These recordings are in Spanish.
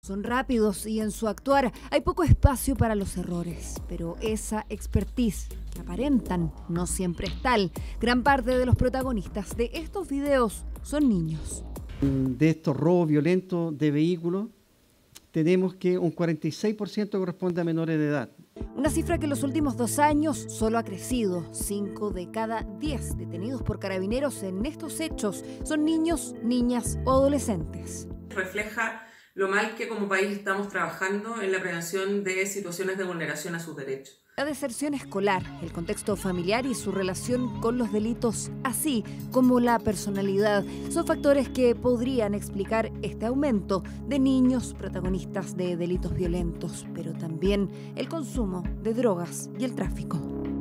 Son rápidos y en su actuar hay poco espacio para los errores, pero esa expertise que aparentan no siempre es tal. Gran parte de los protagonistas de estos videos son niños. De estos robos violentos de vehículos, tenemos que un 46% corresponde a menores de edad. Una cifra que en los últimos 2 años solo ha crecido. 5 de cada 10 detenidos por carabineros en estos hechos son niños, niñas o adolescentes. Refleja lo mal que como país estamos trabajando en la prevención de situaciones de vulneración a sus derechos. La deserción escolar, el contexto familiar y su relación con los delitos, así como la personalidad, son factores que podrían explicar este aumento de niños protagonistas de delitos violentos, pero también el consumo de drogas y el tráfico.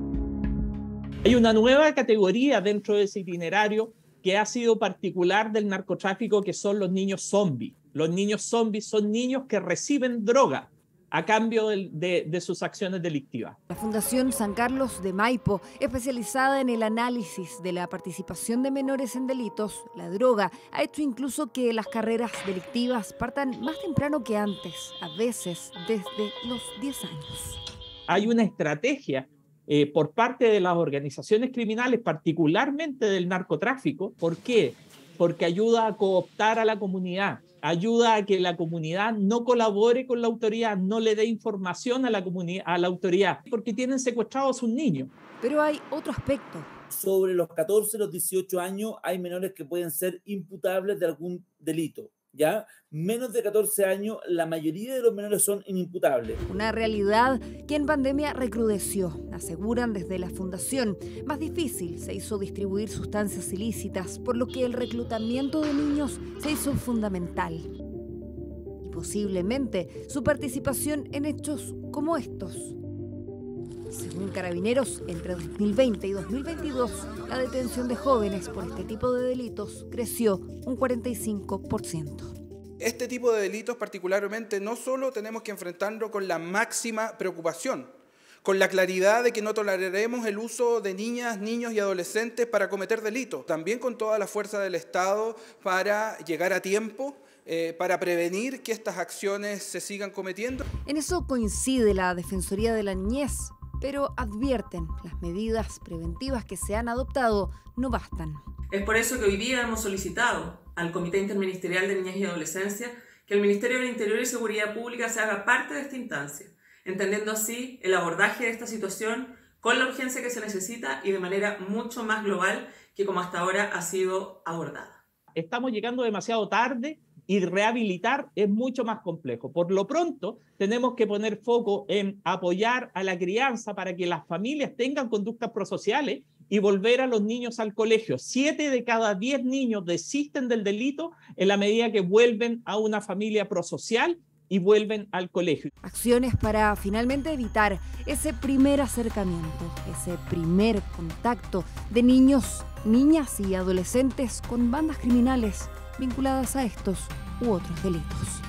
Hay una nueva categoría dentro de ese itinerario que ha sido particular del narcotráfico, que son los niños zombies. Los niños zombies son niños que reciben droga a cambio de sus acciones delictivas. La Fundación San Carlos de Maipo, especializada en el análisis de la participación de menores en delitos, la droga, ha hecho incluso que las carreras delictivas partan más temprano que antes, a veces desde los 10 años. Hay una estrategia por parte de las organizaciones criminales, particularmente del narcotráfico. ¿Por qué? Porque ayuda a cooptar a la comunidad, ayuda a que la comunidad no colabore con la autoridad, no le dé información a la autoridad, porque tienen secuestrados a sus niños. Pero hay otro aspecto. Sobre los 14, los 18 años hay menores que pueden ser imputables de algún delito. ¿Ya? Menos de 14 años, la mayoría de los menores son inimputables. Una realidad que en pandemia recrudeció, aseguran desde la Fundación. Más difícil se hizo distribuir sustancias ilícitas, por lo que el reclutamiento de niños se hizo fundamental. Y posiblemente su participación en hechos como estos. Según Carabineros, entre 2020 y 2022, la detención de jóvenes por este tipo de delitos creció un 45%. Este tipo de delitos particularmente no solo tenemos que enfrentarlo con la máxima preocupación, con la claridad de que no toleraremos el uso de niñas, niños y adolescentes para cometer delitos, también con toda la fuerza del Estado para llegar a tiempo, para prevenir que estas acciones se sigan cometiendo. En eso coincide la Defensoría de la Niñez, pero advierten, las medidas preventivas que se han adoptado no bastan. Es por eso que hoy día hemos solicitado al Comité Interministerial de Niñez y Adolescencia que el Ministerio del Interior y Seguridad Pública se haga parte de esta instancia, entendiendo así el abordaje de esta situación con la urgencia que se necesita y de manera mucho más global que como hasta ahora ha sido abordada. Estamos llegando demasiado tarde y rehabilitar es mucho más complejo. Por lo pronto, tenemos que poner foco en apoyar a la crianza para que las familias tengan conductas prosociales y volver a los niños al colegio. 7 de cada 10 niños desisten del delito en la medida que vuelven a una familia prosocial y vuelven al colegio. Acciones para finalmente evitar ese primer acercamiento, ese primer contacto de niños, niñas y adolescentes con bandas criminales vinculadas a estos u otros delitos.